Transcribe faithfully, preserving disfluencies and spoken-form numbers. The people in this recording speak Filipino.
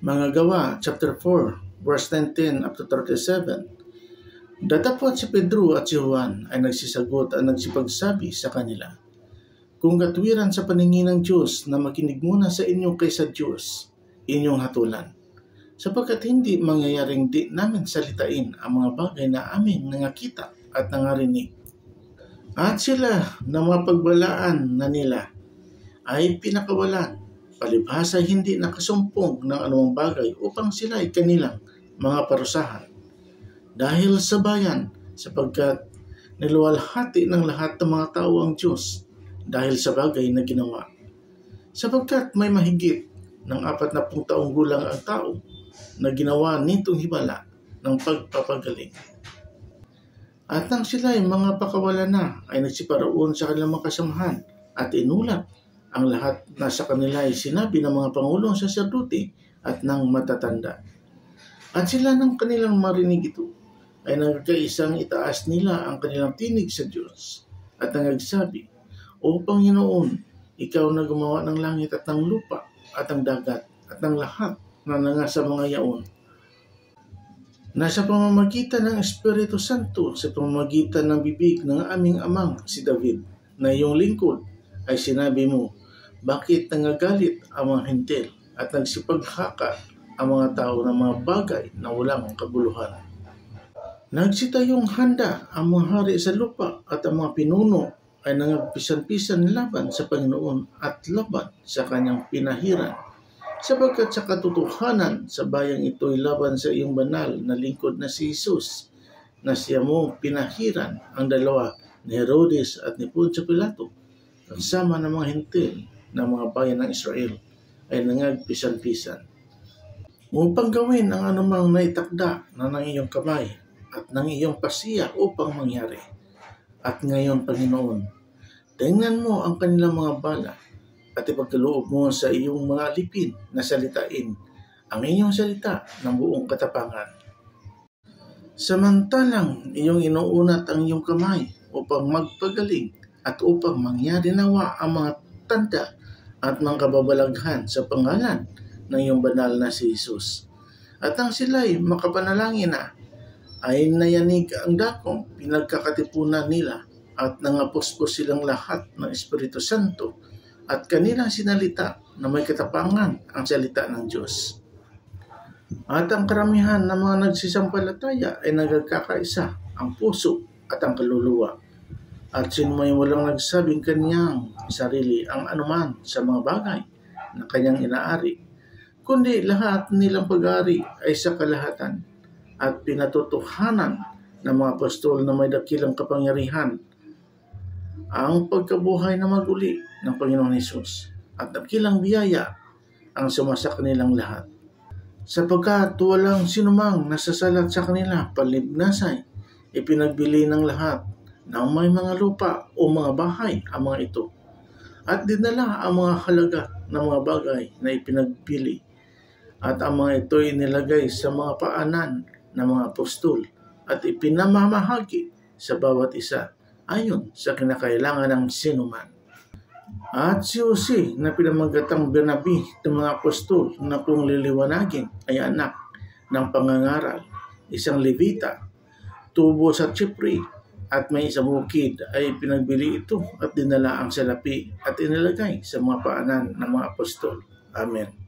Mga Gawa, chapter four, verse nineteen up to thirty-seven. Datapwat si Pedro at si Juan ay nagsisagot at nagsipagsabi sa kanila, "Kung katwiran sa paningin ng Diyos na makinig muna sa inyo kaysa Diyos, inyong hatulan, sapagkat hindi mangyayaring di namin salitain ang mga bagay na aming nangakita at nangarinig." At sila na mapagbalaan na nila ay pinakawalan, palibhasa hindi nakasumpong ng anumang bagay upang sila ay kanilang mga parusahan. Dahil sa bayan, sapagkat niluwalhati ng lahat ng mga tao ang Diyos dahil sa bagay na ginawa. Sapagkat may mahigit ng apat na pung taong gulang ang tao na ginawa nitong himala ng pagpapagaling. At nang sila ay mga pakawala na, ay nagsiparoon sa kanilang mga kasamahan at inulat ang lahat na sa kanila ay sinabi ng mga pangulong saserdote at ng matatanda. At sila ng kanilang marinig ito ay nagkaisang itaas nila ang kanilang tinig sa Diyos at nagsabi, "O Panginoon, Ikaw na gumawa ng langit at ng lupa at ng dagat at ng lahat na nangasa mga yaon, na sa pamamagitan ng Espiritu Santo, sa pamamagitan ng bibig ng aming amang si David, na iyong lingkod ay sinabi mo, bakit nangagalit ang mga hintil at nagsipaghaka ang mga tao ng mga bagay na walang kabuluhan. Nagsitayong handa ang mga hari sa lupa at ang mga pinuno ay nangagpisan-pisan laban sa Panginoon at laban sa kanyang pinahiran, sapagkat sa katotohanan sa bayang ito ay laban sa iyong banal na lingkod na si Jesus, na siya mo pinahiran ang dalawa ni Herodes at ni Poncio Pilato, kasama ng mga hintil ng mga bayan ng Israel ay nangagpisan-pisan, upang gawin ang anumang naitakda na ng iyong kamay at ng iyong pasiya upang mangyari. At ngayon, Panginoon, tingnan mo ang kanilang mga bala at ipagkaloob mo sa iyong mga alipin na salitain ang iyong salita ng buong katapangan. Samantalang iyong inuunat ang iyong kamay upang magpagaling at upang mangyari nawa ang mga tanda at mga kababalaghan sa pangalan ng iyong banal na si Jesus. At ang sila'y makapanalangin na, ay nayanig ang dakong pinagkakatipunan nila at nangapuspos silang lahat ng Espiritu Santo at kanilang sinalita na may katapangan ang salita ng Diyos. At ang karamihan ng mga nagsisampalataya ay nagkakaisa ang puso at ang kaluluwa. At sino may walang nagsabing kanyang sarili ang anuman sa mga bagay na kanyang inaari, kundi lahat nilang pag-ari ay sa kalahatan at pinatotohanan ng mga apostol na may dakilang kapangyarihan ang pagkabuhay na maguli ng Panginoon Hesus at dakilang biyaya ang sumasa kanilang lahat. Sapagkat walang sinumang nasasalat sa kanila palibnasay, ipinagbili ng lahat ng may mga lupa o mga bahay ang mga ito, at dinala ang mga halaga ng mga bagay na ipinagbili, at ang mga ito ay nilagay sa mga paanan ng mga apostol at ipinamamahagi sa bawat isa ayon sa kinakailangan ng sinuman. At si Jose na pinamagatang Bernabe ng mga apostol na kung liliwanagin ay anak ng pangangaral, isang Levita, tubo sa Chipre at may isang bukid, ay pinagbili ito at dinala ang salapi at inilagay sa mga paanan ng mga apostol. Amen.